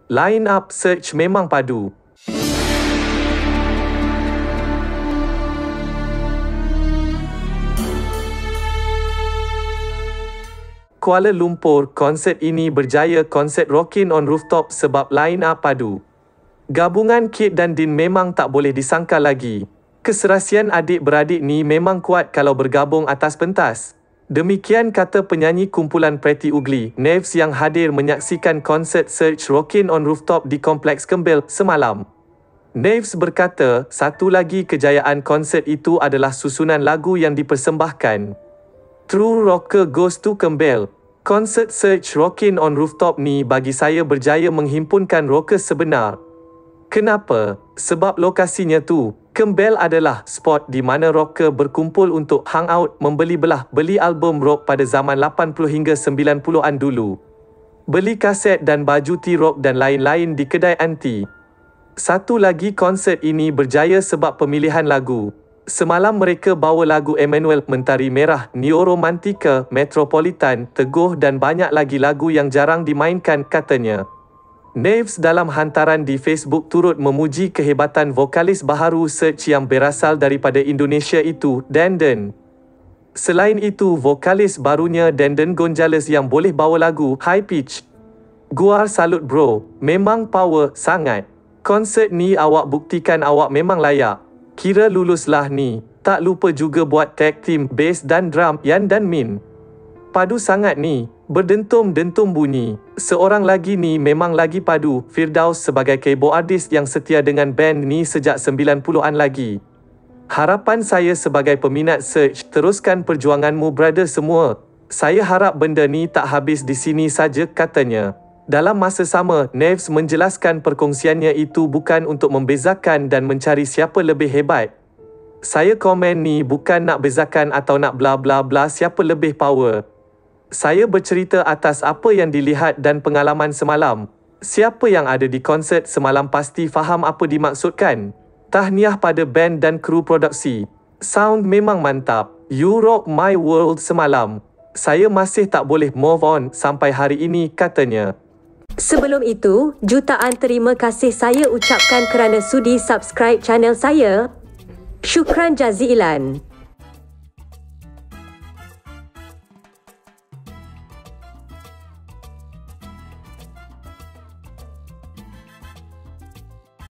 Line up Search memang padu. Kuala Lumpur, konsert ini berjaya konsert Rockin' on Rooftop sebab line up padu. Gabungan Kid dan Din memang tak boleh disangkal lagi. Keserasian adik-beradik ni memang kuat kalau bergabung atas pentas. Demikian kata penyanyi kumpulan Pretty Ugly, Nevs yang hadir menyaksikan konsert Search Rockin' on Rooftop di Kompleks Kembel semalam. Nevs berkata, satu lagi kejayaan konsert itu adalah susunan lagu yang dipersembahkan. True Rocker Goes to Kembel. Konsert Search Rockin' on Rooftop ni bagi saya berjaya menghimpunkan rockers sebenar. Kenapa? Sebab lokasinya tu, Kembel adalah spot di mana rocker berkumpul untuk hangout, beli album rock pada zaman 80 hingga 90-an dulu. Beli kaset dan baju T-Rock dan lain-lain di kedai anti. Satu lagi konsert ini berjaya sebab pemilihan lagu. Semalam mereka bawa lagu Emmanuel, Mentari Merah, Neo Romantica, Metropolitan, Teguh dan banyak lagi lagu yang jarang dimainkan katanya. Nevs dalam hantaran di Facebook turut memuji kehebatan vokalis baharu Search yang berasal daripada Indonesia itu, Danden. Selain itu, vokalis barunya Danden Gonzales yang boleh bawa lagu High Pitch. Guar salut bro, memang power sangat. Konsert ni awak buktikan awak memang layak. Kira luluslah ni. Tak lupa juga buat tag team bass dan drum Yan dan Min. Padu sangat ni. Berdentum-dentum bunyi. Seorang lagi ni memang lagi padu. Firdaus sebagai keyboardist yang setia dengan band ni sejak 90-an lagi. Harapan saya sebagai peminat Search, teruskan perjuanganmu brother semua. Saya harap benda ni tak habis di sini saja katanya. Dalam masa sama, Nevs menjelaskan perkongsiannya itu bukan untuk membezakan dan mencari siapa lebih hebat. Saya komen ni bukan nak bezakan atau nak bla bla bla siapa lebih power. Saya bercerita atas apa yang dilihat dan pengalaman semalam. Siapa yang ada di konsert semalam pasti faham apa dimaksudkan. Tahniah pada band dan kru produksi. Sound memang mantap. You rock my world semalam. Saya masih tak boleh move on sampai hari ini katanya. Sebelum itu, jutaan terima kasih saya ucapkan kerana sudi subscribe channel saya. Syukran jazilan.